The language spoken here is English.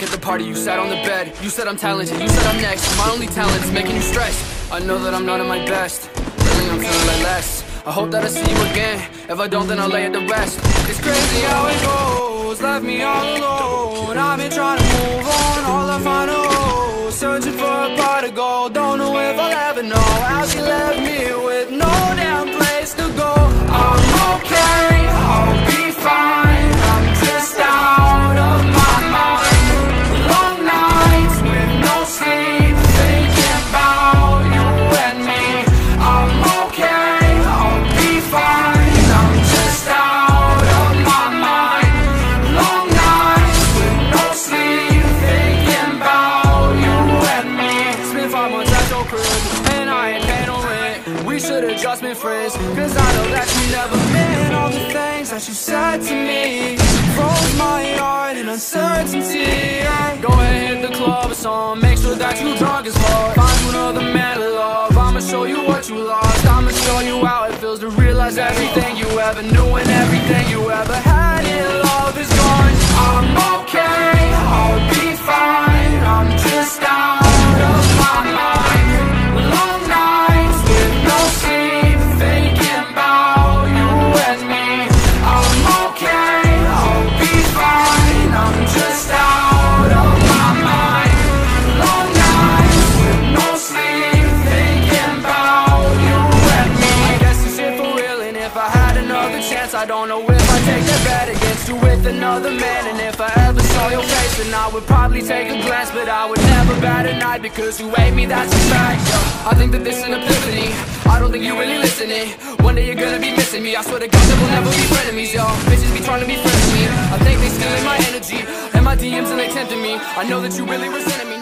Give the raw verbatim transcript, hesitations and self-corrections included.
at the party, you sat on the bed. You said I'm talented, you said I'm next. My only talent is making you stress. I know that I'm not at my best. Lately I'm feeling like less. I hope that I see you again. If I don't, then I'll lay it to rest. It's crazy how it goes, left me all alone. I've been trying to move on, all I find a hole. Searching for a pot of gold, don't know if I'll ever know how she left me with no damn place to go. I'm okay, I'll be fine. I'm just out of my mind. Long nights with no sleep, thinking about you and me. I'm okay, I'll be fine. I'm just out of my mind. Long nights with no sleep, thinking about you and me. It's been five months at your crib, and I ain't paid no rent. We should've just been friends, cause I know that you never meant all the things that you said to me. Froze my heart in uncertainty. Go ahead, hit the club or song. Make sure that you drunk as fuck. Find you another man to love. I'ma show you what you lost. I'ma show you how it feels to realize everything you ever knew and everything you ever had in love is gone. I'm okay, I'll be fine. I'm just out of my mind. Long nights with no sleep, thinking about you and me. I'm okay, I'll be fine. I'm just out of my mind. Long nights with no sleep, thinking about you and me. I guess this shit for real, and if I had another chance, I don't know if I'd take that bet against you with another man. And if I ever saw your face, then I would probably take a glance, but I would never bat an eye because you hate me, that's a fact. Yo, I think that this is an epiphany. I don't think you really listening. One day you're gonna be missing me. I swear to God that we'll never be frenemies, yo. Bitches be trying to be friends with me. I think they stealing my energy and my D Ms and they tempting me. I know that you really resented me.